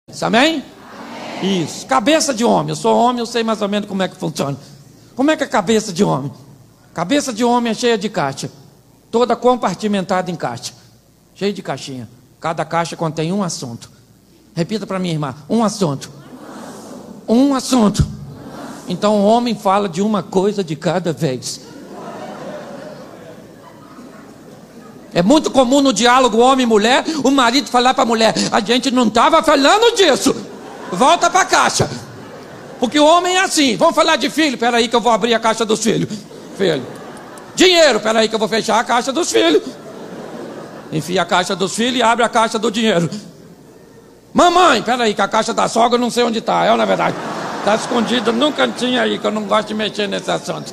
Amém? Amém? Isso, cabeça de homem. Eu sou homem, eu sei mais ou menos como é que funciona. Como é que é a cabeça de homem? Cabeça de homem é cheia de caixa, toda compartimentada em caixa, cheia de caixinha. Cada caixa contém um assunto. Repita para minha irmã: um assunto. Um assunto. Então o homem fala de uma coisa de cada vez. É muito comum no diálogo homem e mulher, o marido falar para a mulher: a gente não estava falando disso, volta para a caixa. Porque o homem é assim. Vamos falar de filho? Espera aí que eu vou abrir a caixa dos filhos. Filho. Dinheiro? Espera aí que eu vou fechar a caixa dos filhos. Enfia a caixa dos filhos e abre a caixa do dinheiro. Mamãe? Espera aí que a caixa da sogra eu não sei onde está. É, na verdade, está escondida num cantinho aí, que eu não gosto de mexer nesse assunto.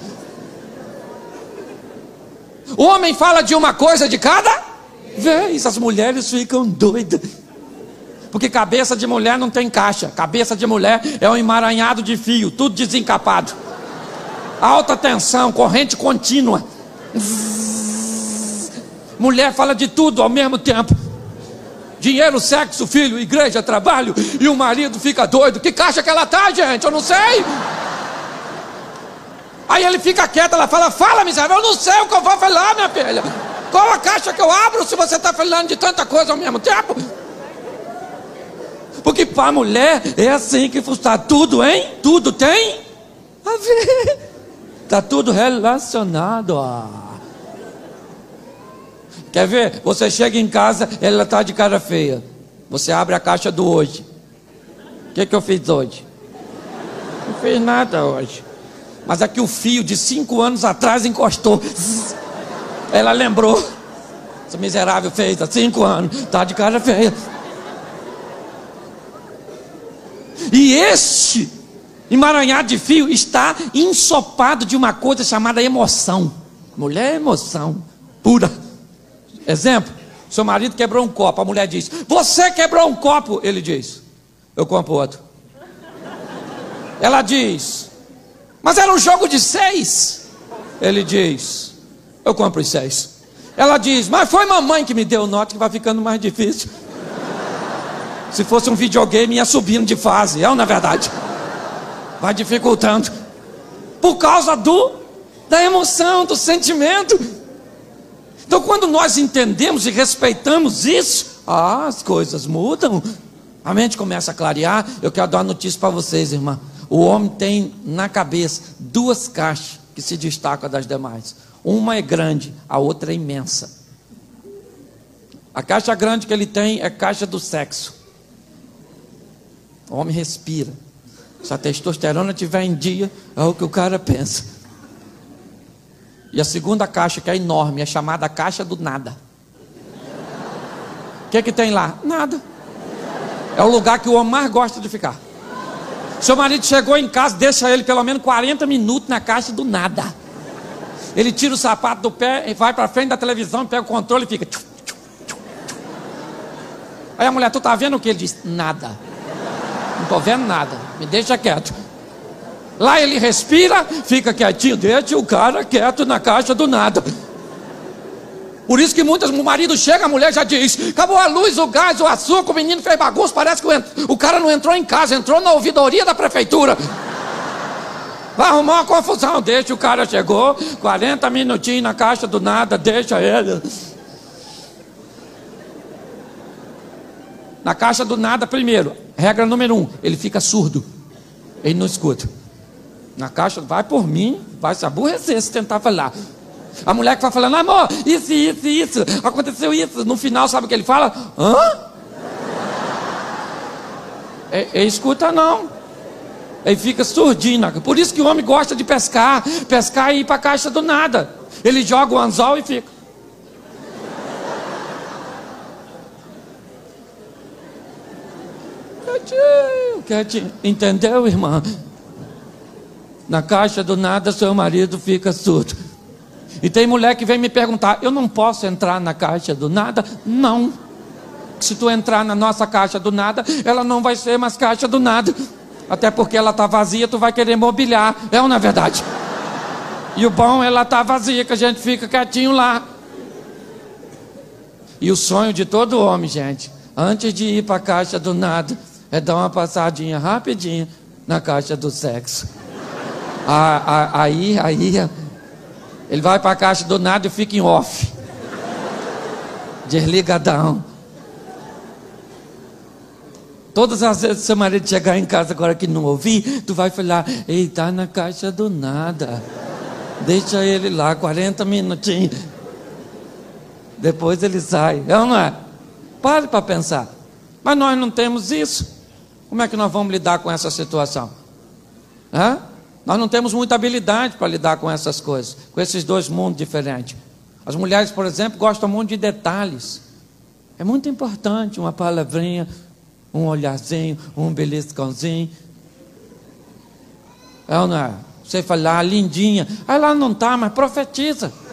O homem fala de uma coisa de cada vez. As mulheres ficam doidas, porque cabeça de mulher não tem caixa. Cabeça de mulher é um emaranhado de fio, tudo desencapado, alta tensão, corrente contínua. Mulher fala de tudo ao mesmo tempo: dinheiro, sexo, filho, igreja, trabalho. E o marido fica doido. Que caixa que ela tá, gente? Eu não sei. Aí ele fica quieto, ela fala: fala, miserável. Eu não sei o que eu vou falar, minha filha. Qual a caixa que eu abro se você está falando de tanta coisa ao mesmo tempo? Porque para a mulher é assim que funciona. Tudo, hein? Tudo tem a ver. Está tudo relacionado. Quer ver? Você chega em casa, ela está de cara feia. Você abre a caixa do hoje. O que eu fiz hoje? Não fiz nada hoje. Mas aqui o fio de 5 anos atrás encostou. Ela lembrou. Esse miserável fez há 5 anos. Está de cara feia. E este emaranhado de fio está ensopado de uma coisa chamada emoção. Mulher é emoção pura. Exemplo: seu marido quebrou um copo. A mulher diz: você quebrou um copo. Ele diz: eu compro outro. Ela diz: mas era um jogo de 6. Ele diz: eu compro os 6. Ela diz: mas foi mamãe que me deu o note, que vai ficando mais difícil. Se fosse um videogame, ia subindo de fase. É ou não é verdade? Vai dificultando. Por causa da emoção, do sentimento. Então quando nós entendemos e respeitamos isso, as coisas mudam. A mente começa a clarear. Eu quero dar uma notícia para vocês, irmã. O homem tem na cabeça 2 caixas que se destacam das demais. Uma é grande, a outra é imensa. A caixa grande que ele tem é a caixa do sexo. O homem respira. Se a testosterona estiver em dia, é o que o cara pensa. E a segunda caixa, que é enorme, é chamada a caixa do nada. O que tem lá? Nada. É o lugar que o homem mais gosta de ficar. Seu marido chegou em casa, deixa ele pelo menos 40 minutos na caixa do nada. Ele tira o sapato do pé e vai para frente da televisão, pega o controle e fica. Aí a mulher: tu tá vendo o que? Ele diz: nada. Não estou vendo nada, me deixa quieto. Lá ele respira, fica quietinho. Deixa o cara quieto na caixa do nada. Por isso que muitas, o marido chega, a mulher já diz: acabou a luz, o gás, o açúcar, o menino fez bagunça. Parece que o cara não entrou em casa, entrou na ouvidoria da prefeitura. Vai arrumar uma confusão. Deixa o cara, chegou 40 minutinhos na caixa do nada. Deixa ele. Na caixa do nada, primeiro, regra número 1, ele fica surdo. Ele não escuta. Na caixa, vai por mim, vai se aborrecer se tentar falar. A mulher que vai falando: amor, isso, aconteceu isso. No final, sabe o que ele fala? Hã? Ele escuta não. Ele fica surdinho. Por isso que o homem gosta de pescar e ir para a caixa do nada. Ele joga o anzol e fica. Quietinho. Entendeu, irmã? Na caixa do nada, seu marido fica surdo. E tem mulher que vem me perguntar: eu não posso entrar na caixa do nada? Não. Se tu entrar na nossa caixa do nada, ela não vai ser mais caixa do nada. Até porque ela está vazia, tu vai querer mobiliar. É ou não é verdade? E o bom é ela tá vazia, que a gente fica quietinho lá. E o sonho de todo homem, gente, antes de ir para a caixa do nada, é dar uma passadinha rapidinha na caixa do sexo. Aí ele vai para a caixa do nada e fica em off. Desligadão. Todas as vezes que seu marido chegar em casa agora que não ouvir, tu vai falar, ei, tá na caixa do nada. Deixa ele lá, 40 minutinhos. Depois ele sai. É ou não é? Pare para pensar. Mas nós não temos isso. Como é que nós vamos lidar com essa situação? Hã? Nós não temos muita habilidade para lidar com essas coisas, com esses dois mundos diferentes. As mulheres, por exemplo, gostam muito de detalhes. É muito importante uma palavrinha, um olharzinho, um beliscãozinho. É ou não é? Você falar, lindinha. Aí lá não está, mas profetiza.